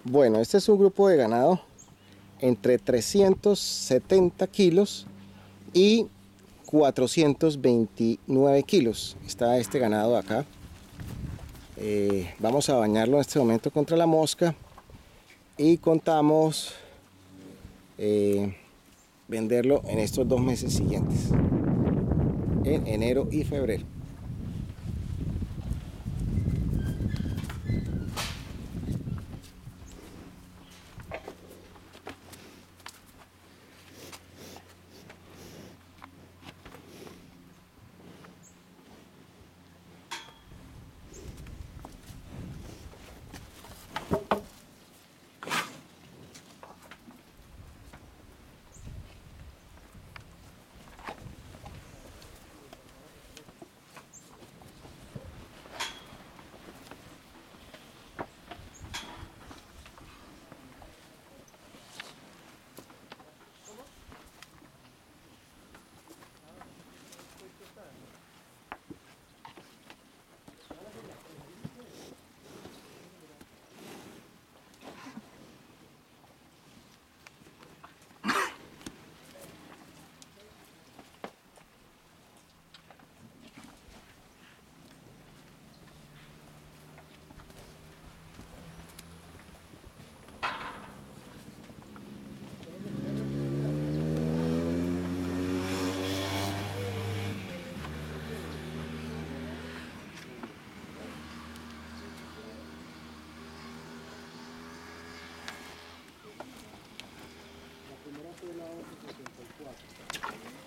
Bueno, este es un grupo de ganado entre 370 kilos y 429 kilos. Está este ganado acá. Vamos a bañarlo en este momento contra la mosca y contamos venderlo en estos 2 meses siguientes, en enero y febrero. La primera fue la 874.